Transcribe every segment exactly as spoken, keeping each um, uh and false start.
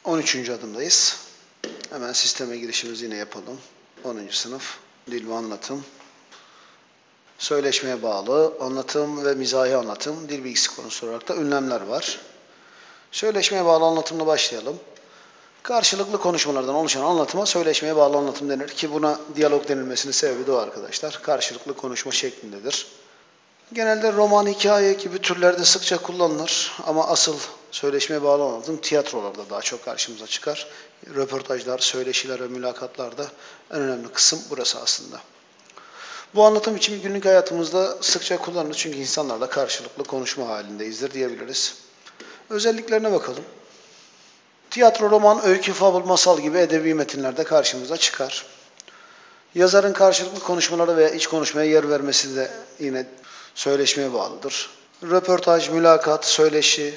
on üçüncü adımdayız. Hemen sisteme girişimizi yine yapalım. onuncu sınıf dil ve anlatım. Söyleşmeye bağlı anlatım ve mizahi anlatım, dil bilgisi konusu olarak da ünlemler var. Söyleşmeye bağlı anlatımla başlayalım. Karşılıklı konuşmalardan oluşan anlatıma söyleşmeye bağlı anlatım denir ki buna diyalog denilmesinin sebebi de o arkadaşlar. Karşılıklı konuşma şeklindedir. Genelde roman, hikaye gibi türlerde sıkça kullanılır ama asıl söyleşmeye bağlı anlatım tiyatrolarda daha çok karşımıza çıkar. Röportajlar, söyleşiler ve mülakatlarda en önemli kısım burası aslında. Bu anlatım biçimi günlük hayatımızda sıkça kullanılır çünkü insanlarla karşılıklı konuşma halindeyizdir diyebiliriz. Özelliklerine bakalım. Tiyatro, roman, öykü, fabul, masal gibi edebi metinlerde karşımıza çıkar. Yazarın karşılıklı konuşmalara veya iç konuşmaya yer vermesi de yine söyleşmeye bağlıdır. Röportaj, mülakat, söyleşi,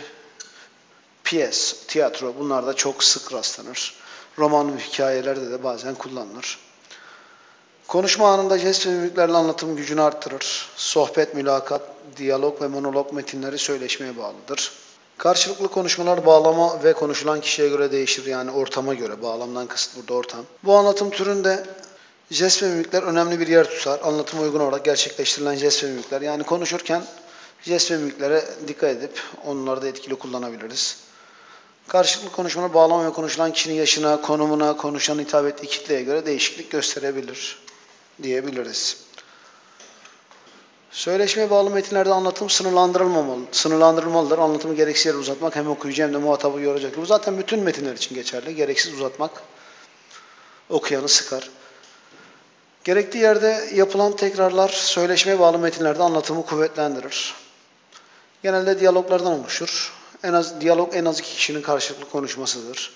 piyes, tiyatro bunlar da çok sık rastlanır. Roman ve hikayelerde de bazen kullanılır. Konuşma anında jest ve mimiklerle anlatım gücünü arttırır. Sohbet, mülakat, diyalog ve monolog metinleri söyleşmeye bağlıdır. Karşılıklı konuşmalar bağlama ve konuşulan kişiye göre değişir. Yani ortama göre. Bağlamdan kasıt burada ortam. Bu anlatım türünde jest ve mimikler önemli bir yer tutar. Anlatıma uygun olarak gerçekleştirilen jest ve mimikler. Yani konuşurken jest ve mimiklere dikkat edip onları da etkili kullanabiliriz. Karşılıklı konuşmalar bağlama ve konuşulan kişinin yaşına, konumuna, konuşan hitap ettiği kitleye göre değişiklik gösterebilir diyebiliriz. Söyleşmeye bağlı metinlerde anlatım sınırlandırılmamalı, sınırlandırılmalıdır. Anlatımı gereksiz yere uzatmak hem okuyucu hem de muhatabı yoracak. Bu zaten bütün metinler için geçerli. Gereksiz uzatmak okuyanı sıkar. Gerektiği yerde yapılan tekrarlar söyleşmeye bağlı metinlerde anlatımı kuvvetlendirir. Genelde diyaloglardan oluşur. En az diyalog en az iki kişinin karşılıklı konuşmasıdır.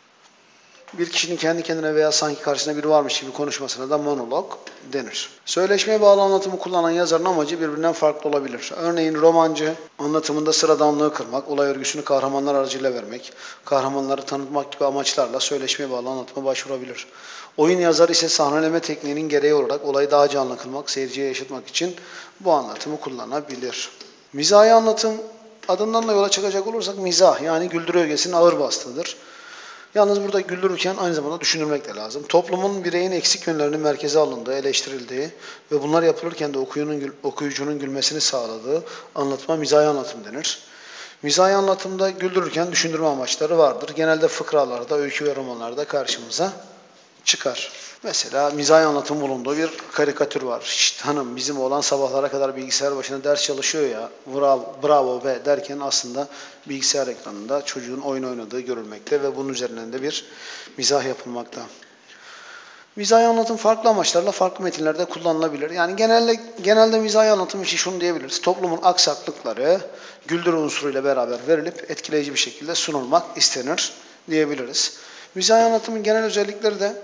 Bir kişinin kendi kendine veya sanki karşısında biri varmış gibi konuşmasına da monolog denir. Söyleşmeye bağlı anlatımı kullanan yazarın amacı birbirinden farklı olabilir. Örneğin romancı anlatımında sıradanlığı kırmak, olay örgüsünü kahramanlar aracıyla vermek, kahramanları tanıtmak gibi amaçlarla söyleşmeye bağlı anlatıma başvurabilir. Oyun yazarı ise sahneleme tekniğinin gereği olarak olayı daha canlı kılmak, seyirciye yaşatmak için bu anlatımı kullanabilir. Mizahi anlatım adından da yola çıkacak olursak mizah yani güldürü ögesinin ağır bastığıdır. Yalnız burada güldürürken aynı zamanda düşünülmek de lazım. Toplumun bireyin eksik yönlerinin merkeze alındığı, eleştirildiği ve bunlar yapılırken de okuyucunun, okuyucunun gülmesini sağladığı anlatıma mizahi anlatım denir. Mizahi anlatımda güldürürken düşündürme amaçları vardır. Genelde fıkralarda, öykü ve romanlarda karşımıza çıkar. Mesela mizahi anlatım bulunduğu bir karikatür var. İşte hanım bizim oğlan sabahlara kadar bilgisayar başında ders çalışıyor ya bravo, bravo be derken aslında bilgisayar ekranında çocuğun oyun oynadığı görülmekte ve bunun üzerinden de bir mizah yapılmakta. Mizahi anlatım farklı amaçlarla farklı metinlerde kullanılabilir. Yani genelde, genelde mizahi anlatım için şunu diyebiliriz. Toplumun aksaklıkları güldürü unsuruyla beraber verilip etkileyici bir şekilde sunulmak istenir diyebiliriz. Mizahi anlatımın genel özellikleri de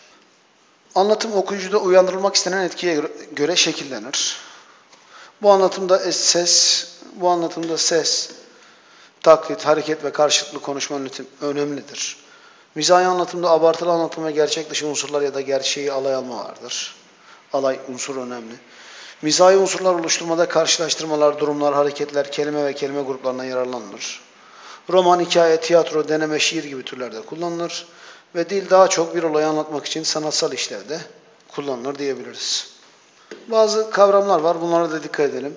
anlatım okuyucuda uyandırılmak istenen etkiye göre şekillenir. Bu anlatımda ses, bu anlatımda ses, taklit, hareket ve karşılıklı konuşma yönetim önemlidir. Mizahi anlatımda abartılı anlatım ve gerçek dışı unsurlar ya da gerçeği alay alma vardır. Alay unsuru önemli. Mizahi unsurlar oluşturmada karşılaştırmalar, durumlar, hareketler, kelime ve kelime gruplarından yararlanılır. Roman, hikaye, tiyatro, deneme, şiir gibi türlerde kullanılır. Ve dil daha çok bir olayı anlatmak için sanatsal işlevde kullanılır diyebiliriz. Bazı kavramlar var. Bunlara da dikkat edelim.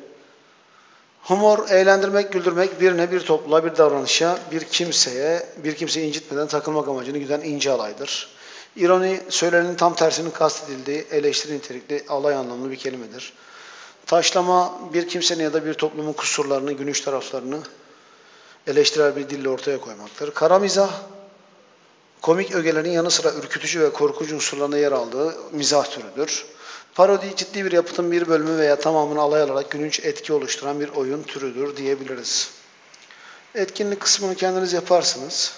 Humor, eğlendirmek, güldürmek, birine, bir topluluğa, bir davranışa, bir kimseye, bir kimseyi incitmeden takılmak amacını güden ince alaydır. İroni, söylenenin tam tersinin kastedildiği, eleştiri nitelikli, alay anlamlı bir kelimedir. Taşlama, bir kimsenin ya da bir toplumun kusurlarını, gülünç taraflarını eleştirel bir dille ortaya koymaktır. Kara mizah, komik ögelerin yanı sıra ürkütücü ve korkucu unsurlarına yer aldığı mizah türüdür. Parodi, ciddi bir yapıtın bir bölümü veya tamamını alay alarak gülünç etki oluşturan bir oyun türüdür diyebiliriz. Etkinlik kısmını kendiniz yaparsınız.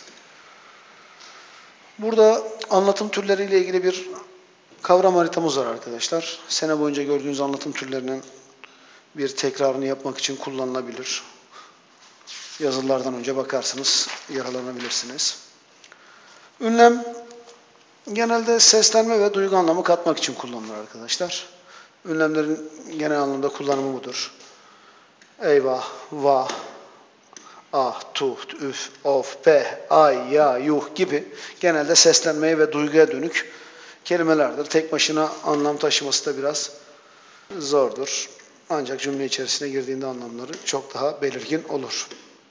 Burada anlatım türleriyle ilgili bir kavram haritamız var arkadaşlar. Sene boyunca gördüğünüz anlatım türlerinin bir tekrarını yapmak için kullanılabilir. Yazılardan önce bakarsınız, yaralanabilirsiniz. Ünlem genelde seslenme ve duygu anlamı katmak için kullanılır arkadaşlar. Ünlemlerin genel anlamda kullanımı budur. Eyvah, vah, ah, tuh, üf, of, peh, ay, ya, yuh gibi genelde seslenmeye ve duyguya dönük kelimelerdir. Tek başına anlam taşıması da biraz zordur. Ancak cümle içerisine girdiğinde anlamları çok daha belirgin olur.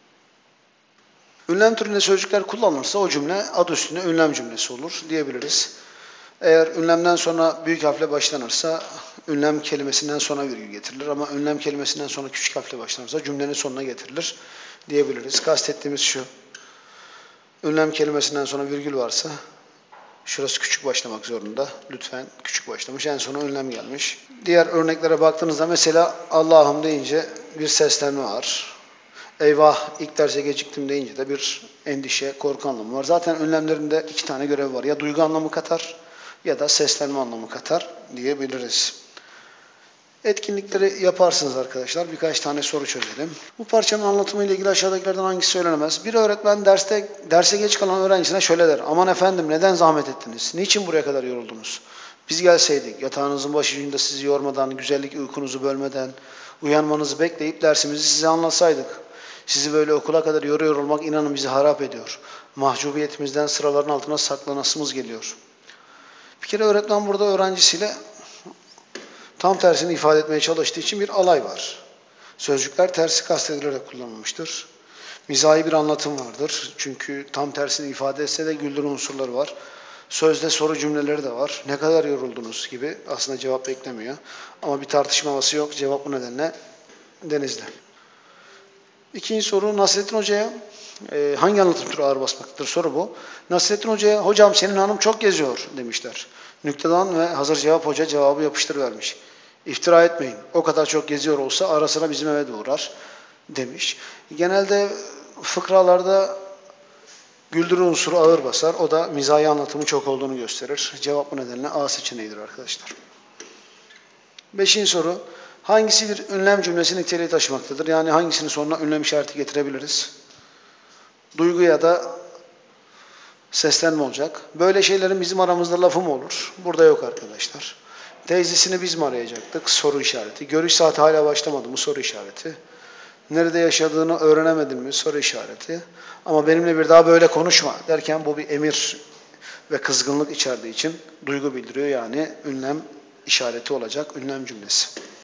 Ünlem türünde sözcükler kullanılırsa o cümle adı üstünde ünlem cümlesi olur diyebiliriz. Eğer ünlemden sonra büyük harfle başlanırsa ünlem kelimesinden sonra virgül getirilir ama ünlem kelimesinden sonra küçük harfle başlanırsa cümlenin sonuna getirilir diyebiliriz. Kastettiğimiz şu: ünlem kelimesinden sonra virgül varsa şurası küçük başlamak zorunda. Lütfen küçük başlamış. En sona ünlem gelmiş. Diğer örneklere baktığınızda mesela Allah'ım deyince bir seslenme var. Eyvah ilk derse geciktim deyince de bir endişe, korku anlamı var. Zaten ünlemlerinde iki tane görev var. Ya duygu anlamı katar ya da seslenme anlamı katar diyebiliriz. Etkinlikleri yaparsınız arkadaşlar. Birkaç tane soru çözelim. Bu parçanın anlatımı ile ilgili aşağıdakilerden hangisi söylenemez? Bir öğretmen derste derse geç kalan öğrencisine şöyle der: aman efendim, neden zahmet ettiniz? Niçin buraya kadar yoruldunuz? Biz gelseydik, yatağınızın başucunda sizi yormadan, güzellik uykunuzu bölmeden, uyanmanızı bekleyip dersimizi size anlatsaydık. Sizi böyle okula kadar yoruyor olmak inanın bizi harap ediyor. Mahcubiyetimizden sıraların altına saklanasımız geliyor. Bir kere öğretmen burada öğrencisiyle tam tersini ifade etmeye çalıştığı için bir alay var. Sözcükler tersi kastedilerek kullanılmıştır. Mizahi bir anlatım vardır. Çünkü tam tersini ifade etse de güldürü unsurları var. Sözde soru cümleleri de var. Ne kadar yoruldunuz gibi aslında cevap beklemiyor. Ama bir tartışma havası yok. Cevap bu nedenle Denizli. İkinci soru Nasrettin Hoca'ya e, hangi anlatım türü ağır basmaktadır? Soru bu. Nasrettin Hoca'ya hocam senin hanım çok geziyor demişler. Nüktedan ve hazır cevap hoca cevabı yapıştırıvermiş. İftira etmeyin. O kadar çok geziyor olsa ara sıra bizim eve de uğrar demiş. Genelde fıkralarda güldürü unsuru ağır basar. O da mizahi anlatımı çok olduğunu gösterir. Cevap bu nedenle A seçeneğidir arkadaşlar. Beşinci soru. Hangisi bir ünlem cümlesi niteliği taşımaktadır? Yani hangisinin sonuna ünlem işareti getirebiliriz? Duygu ya da seslenme olacak. Böyle şeylerin bizim aramızda lafı mı olur? Burada yok arkadaşlar. Teyzesini biz mi arayacaktık? Soru işareti. Görüş saati hala başlamadı mı? Soru işareti. Nerede yaşadığını öğrenemedin mi? Soru işareti. Ama benimle bir daha böyle konuşma derken bu bir emir ve kızgınlık içerdiği için duygu bildiriyor. Yani ünlem işareti olacak ünlem cümlesi.